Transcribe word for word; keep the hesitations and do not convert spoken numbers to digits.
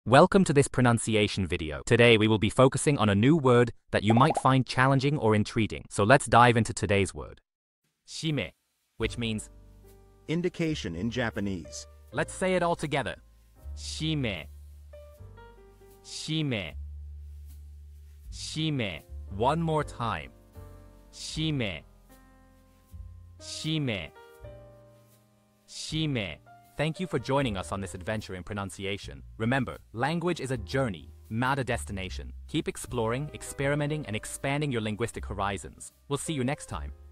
Welcome to this pronunciation video. Today we will be focusing on a new word that you might find challenging or intriguing. So let's dive into today's word. Shime, which means indication in Japanese. Let's say it all together. Shime. Shime. Shime. One more time. Shime. Shime. Shime. Thank you for joining us on this adventure in pronunciation. Remember, language is a journey, not a destination. Keep exploring, experimenting, and expanding your linguistic horizons. We'll see you next time.